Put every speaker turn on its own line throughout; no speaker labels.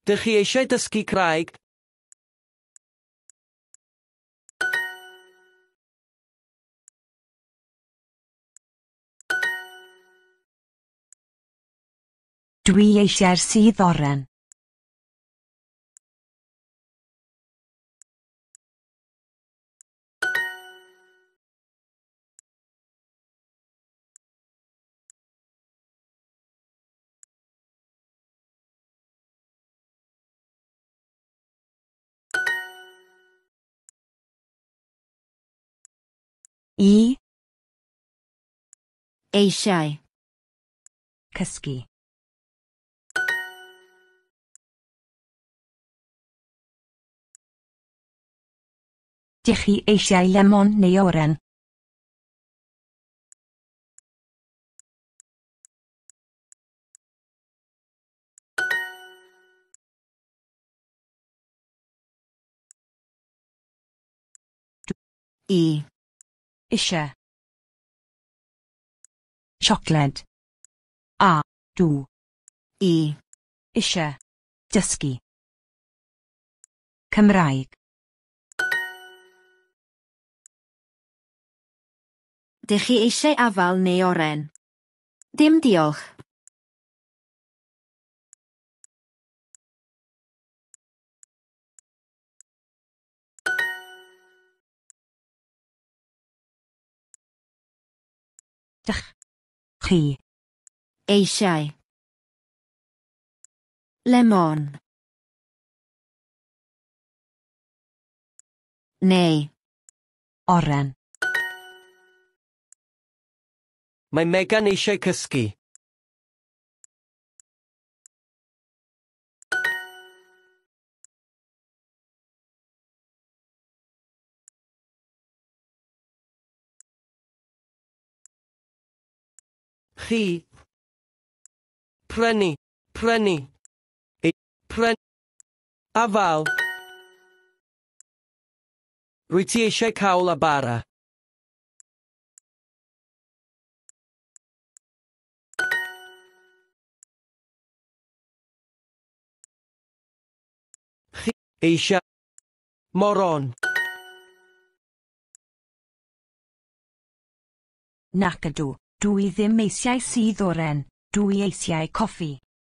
Dych chi eisiau dysgu Cymraeg?
Dwi eisiau'r sydd oren. I.
Eisiau.
Cysgu. Dych chi eisiau lemon neu oren?
I.
Eisiau. Siocled. A. Dw.
I.
Eisiau. Dysgu. Cymraeg.
Dych chi eisiau afal neu oren? Dim diolch.
Dych chi
Eisiau. Lemon. Neu.
oren?
Mae Megan eisiau cysgu. Chi. Prynu. Prynu. Prynu. Afal. Rwy ti eisiau cawl a bara. Chi eisiau. Moron.
Nac ydw. Dwi ddim eisiau sydd oren. Dwi eisiau coffi.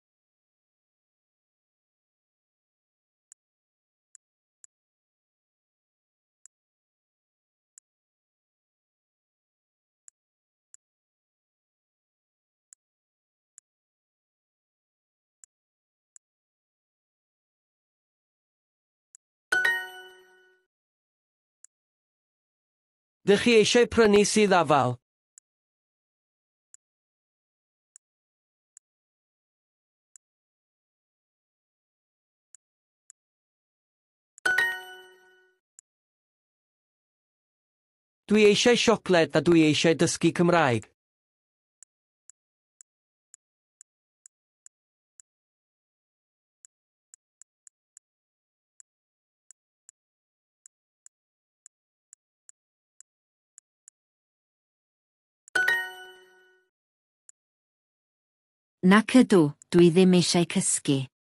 Dych chi eisiau prynu sydd afal? Dwi eisiau siocled a dwi eisiau dysgu Cymraeg.
Nac ydw, dwi ddim eisiau cysgu.